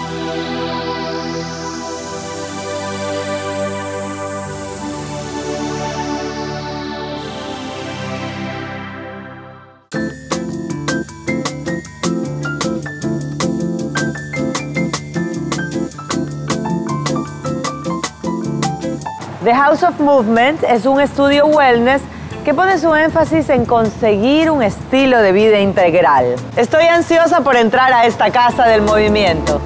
The House of Movement es un estudio wellness que pone su énfasis en conseguir un estilo de vida integral. Estoy ansiosa por entrar a esta casa del movimiento.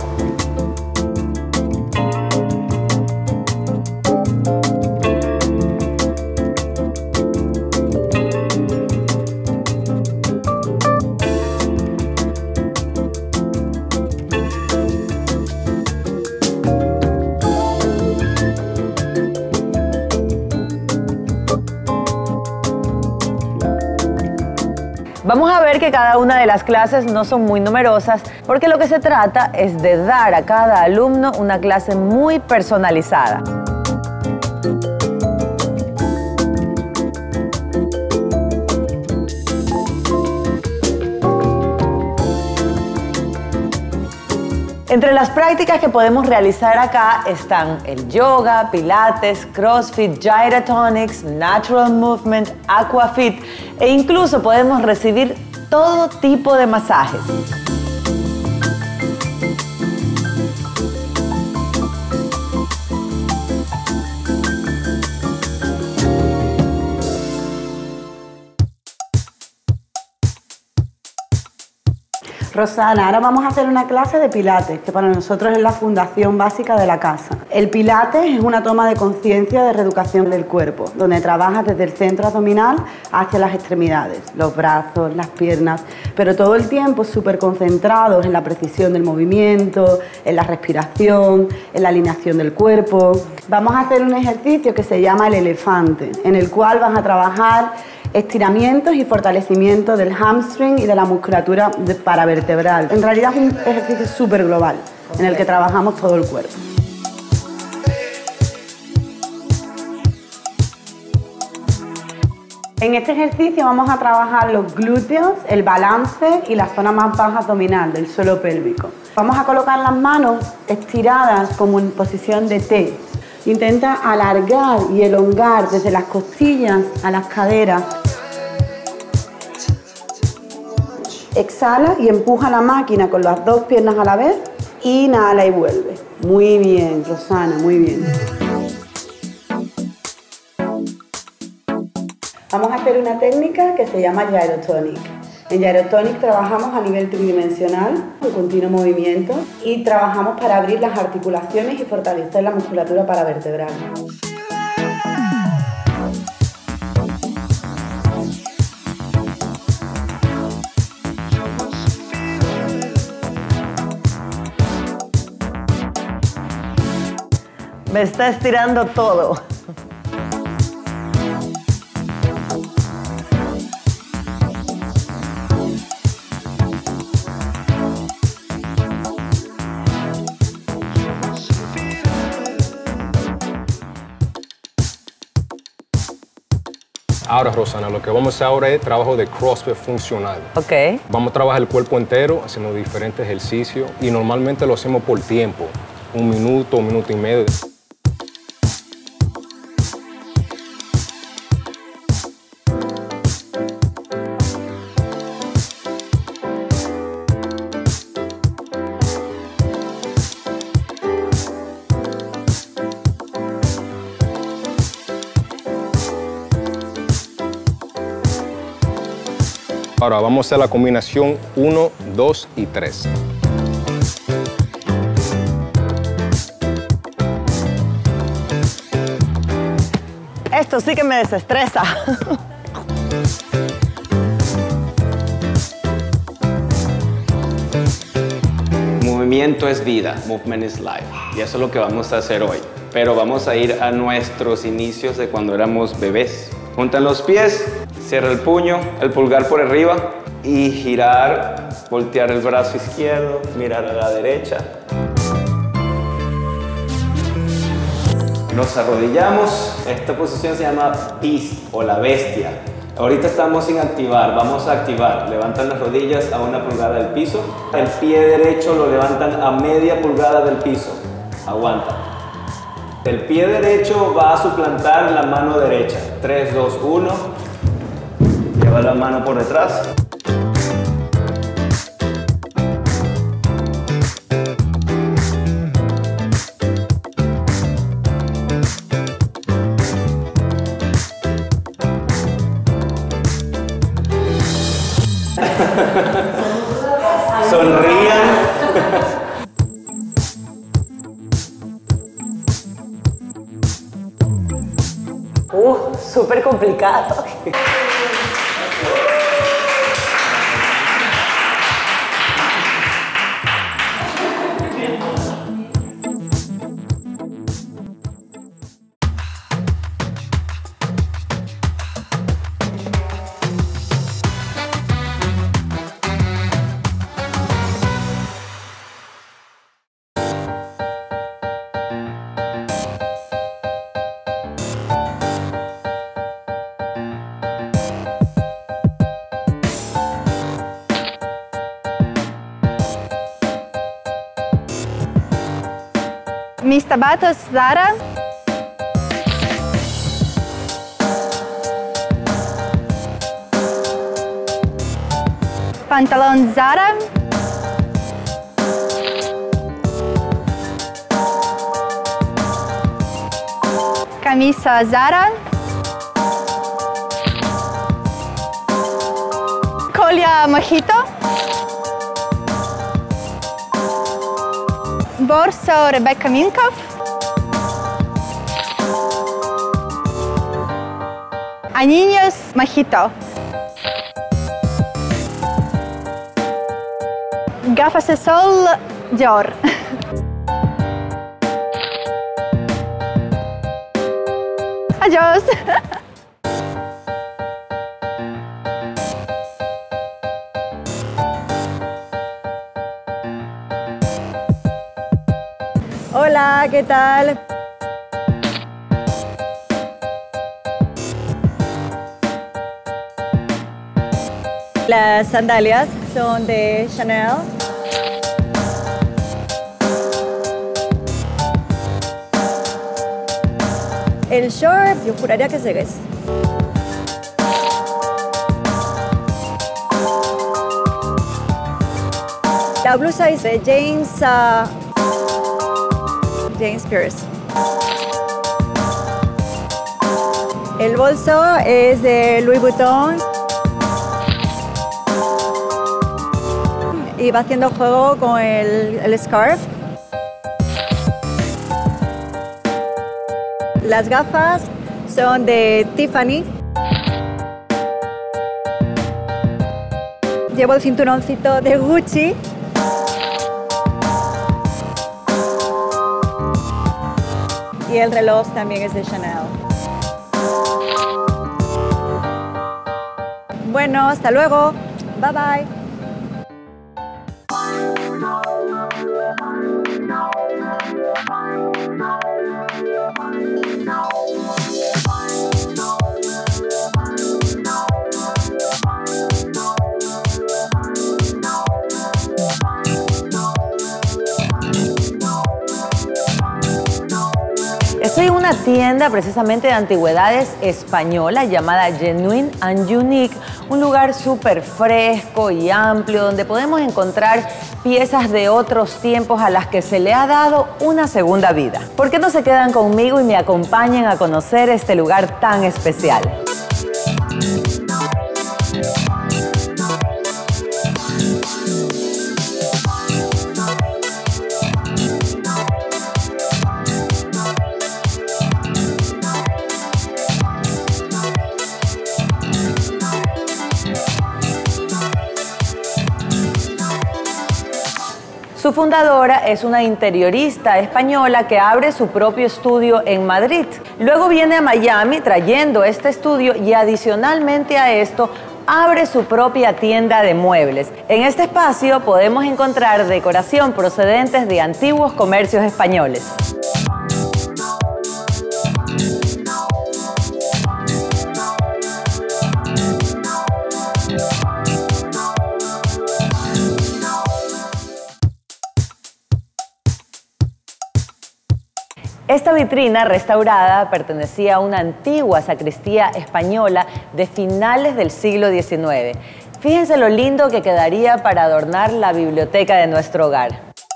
Vamos a ver que cada una de las clases no son muy numerosas porque lo que se trata es de dar a cada alumno una clase muy personalizada. Entre las prácticas que podemos realizar acá están el yoga, pilates, crossfit, gyrotonics, natural movement, aquafit e incluso podemos recibir todo tipo de masajes. Rosana, ahora vamos a hacer una clase de pilates, que para nosotros es la fundación básica de la casa. El pilates es una toma de conciencia de reeducación del cuerpo, donde trabajas desde el centro abdominal hacia las extremidades, los brazos, las piernas, pero todo el tiempo súper concentrados en la precisión del movimiento, en la respiración, en la alineación del cuerpo. Vamos a hacer un ejercicio que se llama el elefante, en el cual vas a trabajar estiramientos y fortalecimiento del hamstring y de la musculatura paravertebral. En realidad es un ejercicio súper global, en el que trabajamos todo el cuerpo. En este ejercicio vamos a trabajar los glúteos, el balance y la zona más baja abdominal del suelo pélvico. Vamos a colocar las manos estiradas como en posición de T. Intenta alargar y elongar desde las costillas a las caderas. Exhala y empuja la máquina con las dos piernas a la vez. Inhala y vuelve. Muy bien, Rosana, muy bien. Vamos a hacer una técnica que se llama gyrotonic. En gyrotonic trabajamos a nivel tridimensional, en continuo movimiento, y trabajamos para abrir las articulaciones y fortalecer la musculatura paravertebral. Me está estirando todo. Ahora, Rosana, lo que vamos a hacer ahora es trabajo de CrossFit funcional. Ok. Vamos a trabajar el cuerpo entero haciendo diferentes ejercicios y normalmente lo hacemos por tiempo, 1 minuto, 1 minuto y medio. Ahora vamos a hacer la combinación 1, 2 y 3. Esto sí que me desestresa. Movimiento es vida, movement is life. Y eso es lo que vamos a hacer hoy. Pero vamos a ir a nuestros inicios de cuando éramos bebés. Juntan los pies, cierra el puño, el pulgar por arriba y girar, voltear el brazo izquierdo, mirar a la derecha. Nos arrodillamos. Esta posición se llama Beast o la bestia. Ahorita estamos sin activar, vamos a activar. Levantan las rodillas a 1 pulgada del piso. El pie derecho lo levantan a media pulgada del piso. Aguanta. El pie derecho va a suplantar la mano derecha. 3, 2, 1. Lleva la mano por detrás. Sonrían. Súper complicado. Mis zapatos Zara. Pantalón Zara. Camisa Zara. Collar Mojito. Borso Rebecca Minkoff. Anillos Mojito. Gafas de sol Dior. Adiós. Hola, ¿qué tal? Las sandalias son de Chanel. El short, yo juraría que es de Guess. La blusa es de James Pierce. El bolso es de Louis Vuitton. Y va haciendo juego con el scarf. Las gafas son de Tiffany. Llevo el cinturoncito de Gucci. Y el reloj también es de Chanel. Bueno, hasta luego. Bye bye. Estoy en una tienda precisamente de antigüedades española llamada Genuine and Unique, un lugar súper fresco y amplio donde podemos encontrar piezas de otros tiempos a las que se le ha dado una segunda vida. ¿Por qué no se quedan conmigo y me acompañan a conocer este lugar tan especial? Su fundadora es una interiorista española que abre su propio estudio en Madrid. Luego viene a Miami trayendo este estudio y adicionalmente a esto abre su propia tienda de muebles. En este espacio podemos encontrar decoración procedentes de antiguos comercios españoles. Esta vitrina restaurada pertenecía a una antigua sacristía española de finales del siglo XIX. Fíjense lo lindo que quedaría para adornar la biblioteca de nuestro hogar.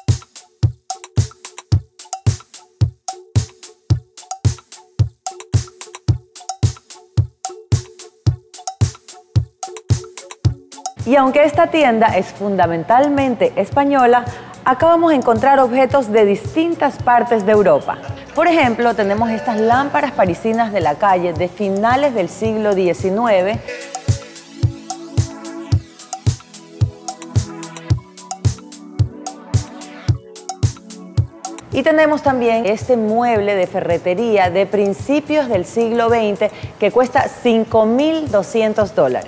Y aunque esta tienda es fundamentalmente española, acá vamos a encontrar objetos de distintas partes de Europa. Por ejemplo, tenemos estas lámparas parisinas de la calle de finales del siglo XIX. Y tenemos también este mueble de ferretería de principios del siglo XX que cuesta $5.200.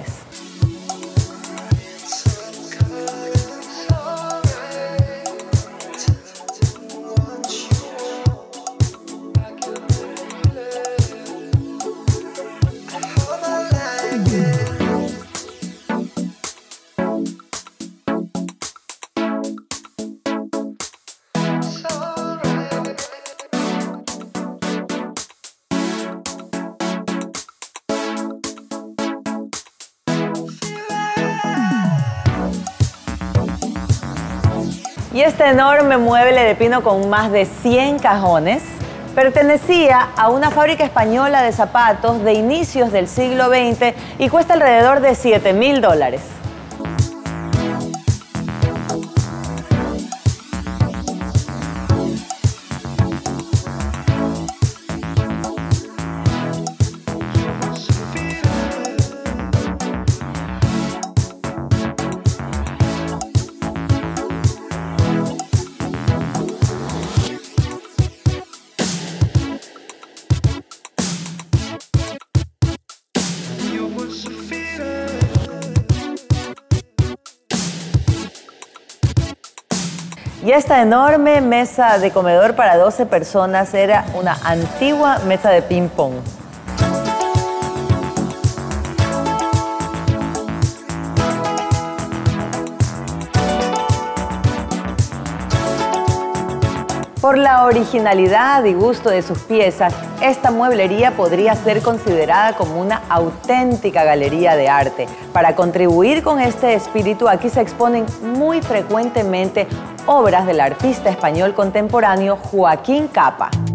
Y este enorme mueble de pino con más de 100 cajones pertenecía a una fábrica española de zapatos de inicios del siglo XX y cuesta alrededor de $7.000. Y esta enorme mesa de comedor para 12 personas era una antigua mesa de ping-pong. Por la originalidad y gusto de sus piezas, esta mueblería podría ser considerada como una auténtica galería de arte. Para contribuir con este espíritu, aquí se exponen muy frecuentemente obras del artista español contemporáneo Joaquín Capa.